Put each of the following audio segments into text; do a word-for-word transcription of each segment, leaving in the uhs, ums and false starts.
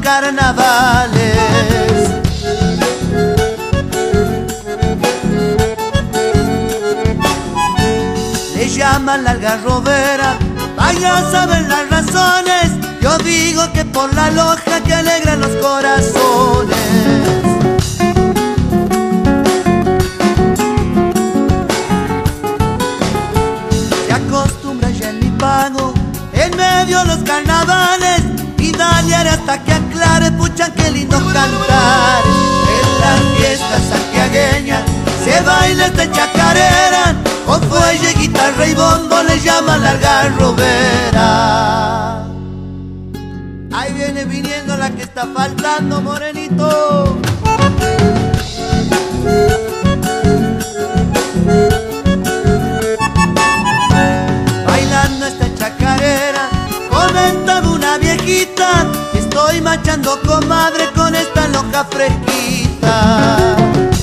carnavales. Le llaman la algarrobera, vaya a saber las razones. Yo digo que por la loja que alegra los corazones. Se acostumbra ya en mi pago, en medio los carnavales, y dale hasta que aclare, puchan qué lindo cantar. En las fiestas santiagueñas se baila esta chacarera, con fuelle, guitarra y bombo le llaman la algarrobera. Ahí viene viniendo la que está faltando, morenito. Bailando esta chacarera, comentaba una viejita, estoy machando comadre con esta loca fresquita.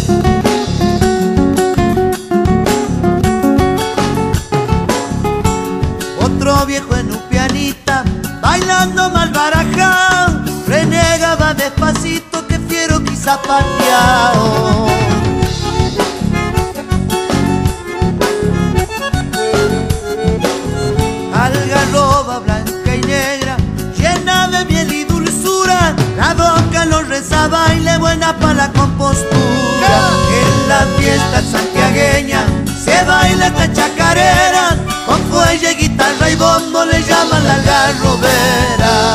Otro viejo en un pianita, bailando mal barajao, renegaba despacito que fiero quizá pateao. Algarroba blanca y negra, llena de miel y dulzura, la boca lo reza, baile buena pa' la compostura. En la fiesta santiagueña se baila esta chacarera, con fuelle, guitarra y bombo le llaman la algarrobera.